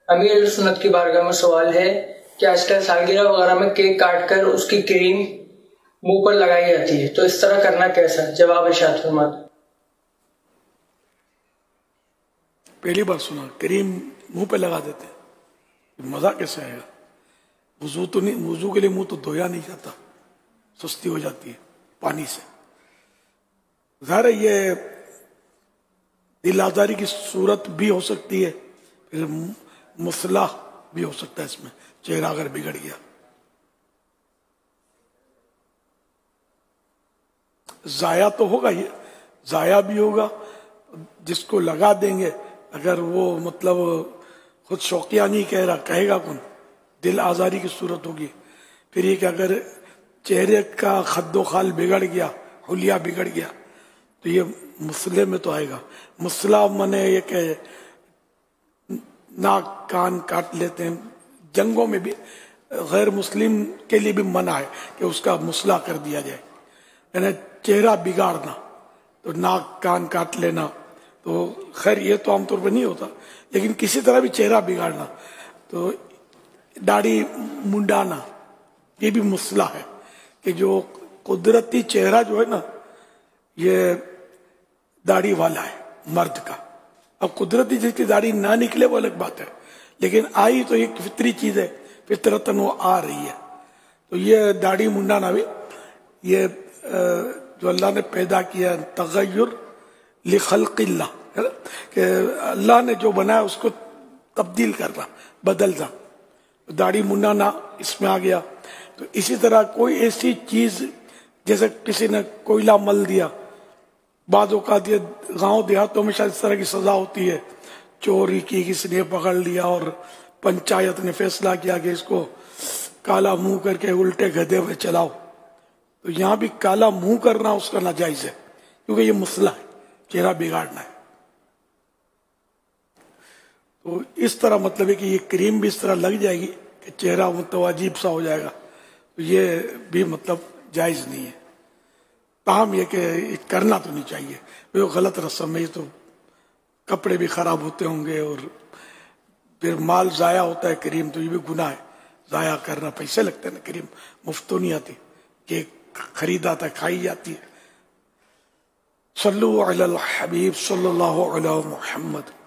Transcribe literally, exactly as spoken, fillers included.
امیر سنت کی بارگاہ میں سوال ہے کہ آج کل سالگرہ وغیرہ میں کیک کاٹ کر اس کی کریم منہ پر لگائی جاتی ہے، تو اس طرح کرنا کیسا؟ جواب ارشاد فرمائیں۔ پہلی بار سنا کریم منہ پہ لگا دیتے ہیں، مزہ کیسے آئے گا؟ وضو تو نہیں، وضو کے لیے منہ تو دھویا نہیں جاتا، سستی ہو جاتی ہے پانی سے۔ ظاہر ہے یہ دل آزاری کی صورت بھی ہو سکتی ہے، پھر مصلح بھی ہو سکتا ہے اس میں، چہرہ اگر بگڑ گیا۔ ضائع تو ہوگا، یہ ضائع بھی ہوگا، جس کو لگا دیں گے اگر وہ مطلب خود شوقیہ نہیں کہہ رہا، کہے گا کون؟ دل آزاری کی صورت ہوگی۔ پھر یہ کہ اگر چہرے کا خد و خال بگڑ گیا، حلیہ بگڑ گیا، تو یہ مسئلے میں تو آئے گا۔ مسئلہ منے یہ کہ ناک کان کاٹ لیتے ہیں، جنگوں میں بھی غیر مسلم کے لیے بھی منع ہے کہ اس کا مسئلہ کر دیا جائے، یعنی چہرہ بگاڑنا، تو ناک کان کاٹ لینا، تو خیر یہ تو عام طور پہ نہیں ہوتا، لیکن کسی طرح بھی چہرہ بگاڑنا، تو داڑھی منڈانا، یہ بھی مسئلہ ہے کہ جو قدرتی چہرہ جو ہے نا یہ داڑھی والا ہے مرد کا۔ اب قدرتی جس کی داڑھی نہ نکلے وہ الگ بات ہے، لیکن آئی تو ایک فطری چیز ہے، فطرتاً وہ آ رہی ہے، تو یہ داڑھی منڈانا بھی یہ جو اللہ نے پیدا کیا تغیر لخلق اللہ، کہ اللہ نے جو بنایا اس کو تبدیل کرنا، بدلنا، داڑھی منڈانا اس میں آ گیا۔ تو اسی طرح کوئی ایسی چیز جیسے کسی نے کوئلہ مل دیا، بعض اوقات یہ گاؤں دیہاتوں میں شاید اس طرح کی سزا ہوتی ہے، چوری کی کسی نے پکڑ لیا اور پنچایت نے فیصلہ کیا کہ اس کو کالا منہ کر کے الٹے گدھے پہ چلاؤ، تو یہاں بھی کالا منہ کرنا اس کا ناجائز ہے، کیونکہ یہ مسئلہ ہے، چہرہ بگاڑنا ہے۔ تو اس طرح مطلب ہے کہ یہ کریم بھی اس طرح لگ جائے گی کہ چہرہ متواجب سا ہو جائے گا، تو یہ بھی مطلب جائز نہیں ہے۔ تاہم یہ کہ کرنا تو نہیں چاہیے، وہ غلط رسم ہے، یہ تو کپڑے بھی خراب ہوتے ہوں گے اور پھر مال ضائع ہوتا ہے، کریم تو یہ بھی گناہ ہے، ضائع کرنا، پیسے لگتے ہیں نا، کریم مفت تو نہیں آتی کہ خریدا تھا کھائی جاتی ہے۔ صلو علی الحبیب صلی اللہ علیہ محمد۔